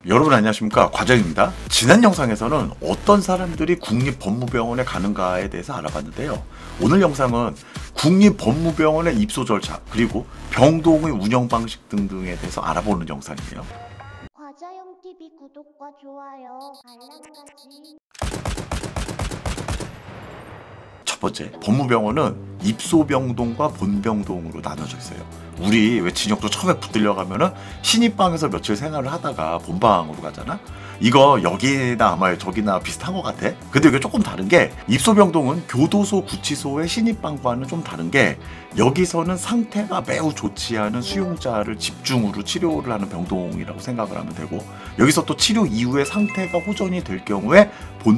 여러분 안녕하십니까, 과정입니다. 지난 영상에서는 어떤 사람들이 국립법무병원에 가는가에 대해서 알아봤는데요. 오늘 영상은 국립법무병원의 입소 절차 그리고 병동의 운영 방식 등등에 대해서 알아보는 영상이에요. 과자형TV 구독과 좋아요, 알람까지. 첫 번째, 법무병원은 입소병동과 본병동으로 나눠져 있어요. 우리 왜 진혁도 처음에 붙들려 가면은 신입방에서 며칠 생활을 하다가 본방으로 가잖아? 이거 여기나 아마 저기나 비슷한 것 같아. 근데 이게 조금 다른 게, 입소병동은 교도소, 구치소의 신입방과는 좀 다른 게, 여기서는 상태가 매우 좋지 않은 수용자를 집중으로 치료를 하는 병동이라고 생각을 하면 되고, 여기서 또 치료 이후에 상태가 호전이 될 경우에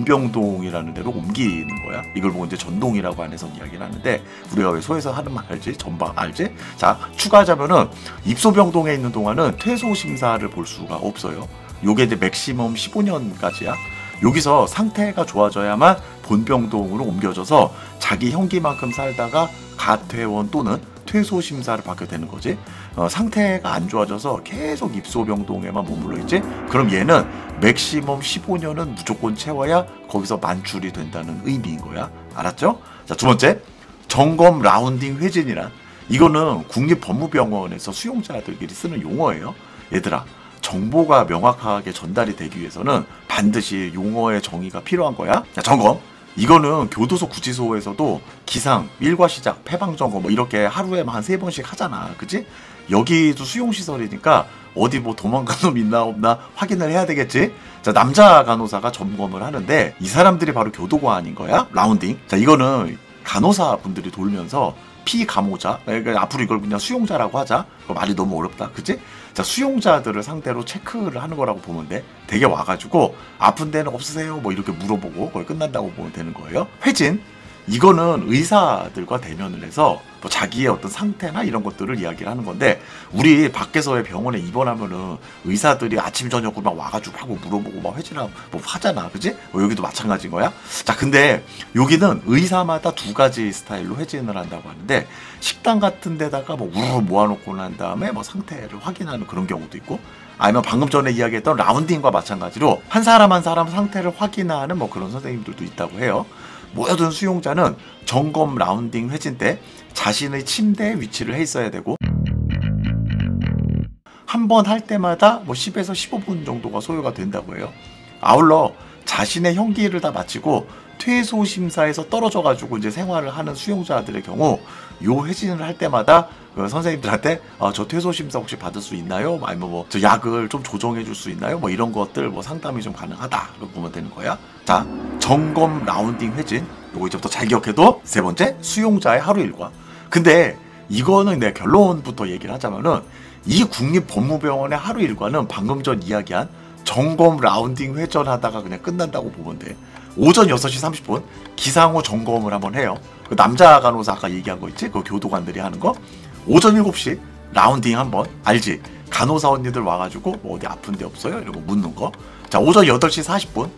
본병동이라는 데로 옮기는 거야. 이걸 보고 이제 전동이라고 안에서 이야기를 하는데, 우리가 왜 소에서 하는 말 알지? 전방 알지? 자, 추가하자면은 입소병동에 있는 동안은 퇴소 심사를 볼 수가 없어요. 요게 이제 맥시멈 15년까지야. 여기서 상태가 좋아져야만 본병동으로 옮겨져서 자기 형기만큼 살다가 가퇴원 또는 퇴소 심사를 받게 되는 거지. 상태가 안 좋아져서 계속 입소병동에만 머물러 있지. 그럼 얘는 맥시멈 15년은 무조건 채워야 거기서 만출이 된다는 의미인 거야. 알았죠? 자, 두 번째, 점검 라운딩 회진이란, 이거는 국립법무병원에서 수용자들끼리 쓰는 용어예요. 얘들아, 정보가 명확하게 전달이 되기 위해서는 반드시 용어의 정의가 필요한 거야. 자, 점검. 이거는 교도소, 구치소에서도 기상, 일과 시작, 폐방 점검 뭐 이렇게 하루에 한 3번씩 하잖아. 그치? 여기도 수용시설이니까 어디 뭐 도망간 놈 있나 없나 확인을 해야 되겠지? 자, 남자 간호사가 점검을 하는데 이 사람들이 바로 교도관인 거야. 라운딩. 자, 이거는 간호사 분들이 돌면서 피감호자, 그러니까 앞으로 이걸 그냥 수용자라고 하자. 말이 너무 어렵다, 그치? 자, 수용자들을 상대로 체크를 하는 거라고 보면 돼. 되게 와가지고 아픈 데는 없으세요? 뭐 이렇게 물어보고 거의 끝난다고 보면 되는 거예요. 회진, 이거는 의사들과 대면을 해서 뭐 자기의 어떤 상태나 이런 것들을 이야기를 하는 건데, 우리 밖에서의 병원에 입원하면은 의사들이 아침 저녁으로 막 와가지고 하고 물어보고 막 회진하고 뭐 하잖아, 그지? 여기도 마찬가지인 거야. 자, 근데 여기는 의사마다 두 가지 스타일로 회진을 한다고 하는데, 식당 같은 데다가 뭐 우르르 모아놓고 난 다음에 뭐 상태를 확인하는 그런 경우도 있고, 아니면 방금 전에 이야기했던 라운딩과 마찬가지로 한 사람 한 사람 상태를 확인하는 뭐 그런 선생님들도 있다고 해요. 모든 수용자는 점검 라운딩 회진 때 자신의 침대에 위치를 해 있어야 되고, 한 번 할 때마다 뭐 10에서 15분 정도가 소요가 된다고 해요. 아울러 자신의 형기를 다 마치고 퇴소 심사에서 떨어져 가지고 이제 생활을 하는 수용자들의 경우, 요 회진을 할 때마다 그 선생님들한테 저 퇴소 심사 혹시 받을 수 있나요? 아니면 뭐 저 약을 좀 조정해 줄 수 있나요? 뭐 이런 것들 뭐 상담이 좀 가능하다라고 보면 되는 거야. 자, 점검 라운딩 회진, 요거 이제부터 잘 기억해도. 세 번째, 수용자의 하루 일과. 근데 이거는 내 결론부터 얘기를 하자면은, 이 국립법무병원의 하루 일과는 방금 전 이야기한 점검 라운딩 회전하다가 그냥 끝난다고 보면 돼. 오전 6시 30분 기상 후 점검을 한번 해요. 그 남자 간호사 아까 얘기한 거 있지? 그 교도관들이 하는 거. 오전 7시 라운딩 한번, 알지? 간호사 언니들 와가지고 뭐 어디 아픈 데 없어요? 이런 거 묻는 거. 자, 오전 8시 40분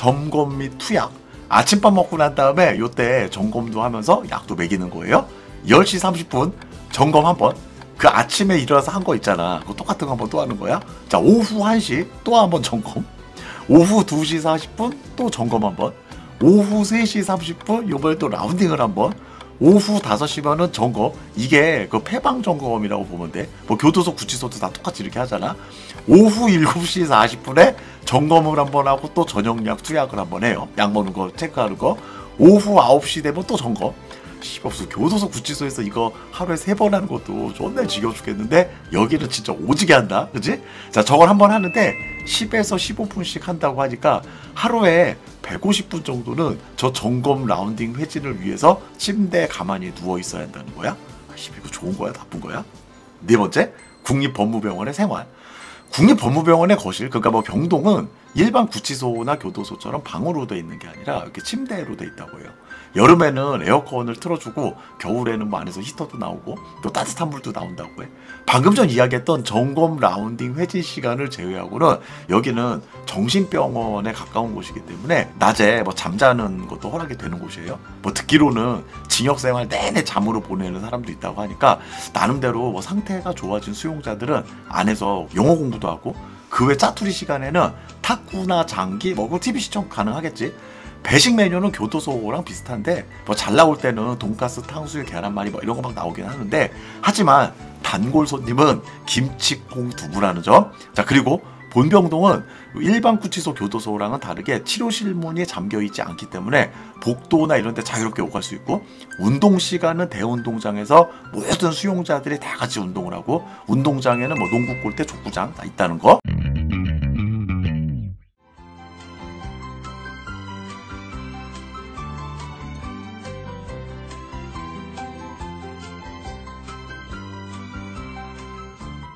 점검 및 투약. 아침밥 먹고 난 다음에 요때 점검도 하면서 약도 먹이는 거예요. 10시 30분 점검 한번. 그 아침에 일어나서 한 거 있잖아. 그거 똑같은 거 한번 또 하는 거야. 자, 오후 1시 또 한번 점검. 오후 2시 40분 또 점검 한번. 오후 3시 30분 요번에 또 라운딩을 한번. 오후 5시면은 점검. 이게 그 폐방 점검이라고 보면 돼. 뭐 교도소, 구치소도 다 똑같이 이렇게 하잖아. 오후 7시 40분에 점검을 한번 하고 또 저녁약 투약을 한번 해요. 약 먹는 거 체크하는 거. 오후 9시 되면 또 점검. 무슨 교도소, 구치소에서 이거 하루에 3번 하는 것도 존나 지겨워 죽겠는데, 여기는 진짜 오지게 한다, 그치? 자, 저걸 한번 하는데 10에서 15분씩 한다고 하니까 하루에 150분 정도는 저 점검 라운딩 회진을 위해서 침대에 가만히 누워 있어야 한다는 거야. 이거 좋은 거야, 나쁜 거야? 네 번째, 국립법무병원의 생활. 국립법무병원의 거실, 그러니까 뭐 병동은 일반 구치소나 교도소처럼 방으로 돼 있는 게 아니라 이렇게 침대로 돼 있다고 해요. 여름에는 에어컨을 틀어주고 겨울에는 뭐 안에서 히터도 나오고 또 따뜻한 물도 나온다고 해. 방금 전 이야기했던 점검 라운딩 회진 시간을 제외하고는 여기는 정신병원에 가까운 곳이기 때문에 낮에 뭐 잠자는 것도 허락이 되는 곳이에요. 뭐 듣기로는 징역생활 내내 잠으로 보내는 사람도 있다고 하니까 나름대로 뭐 상태가 좋아진 수용자들은 안에서 영어 공부도 하고 그 외 짜투리 시간에는 탁구나 장기, 뭐 TV 시청 가능하겠지. 배식 메뉴는 교도소랑 비슷한데 뭐 잘 나올 때는 돈가스, 탕수육, 계란말이 뭐 이런 거 막 나오긴 하는데, 하지만 단골 손님은 김치콩 두부라는 점. 자, 그리고 본병동은 일반 구치소 교도소랑은 다르게 치료실 문이 잠겨 있지 않기 때문에 복도나 이런 데 자유롭게 오갈 수 있고, 운동 시간은 대운동장에서 모든 수용자들이 다 같이 운동을 하고, 운동장에는 뭐 농구 골대, 족구장 다 있다는 거.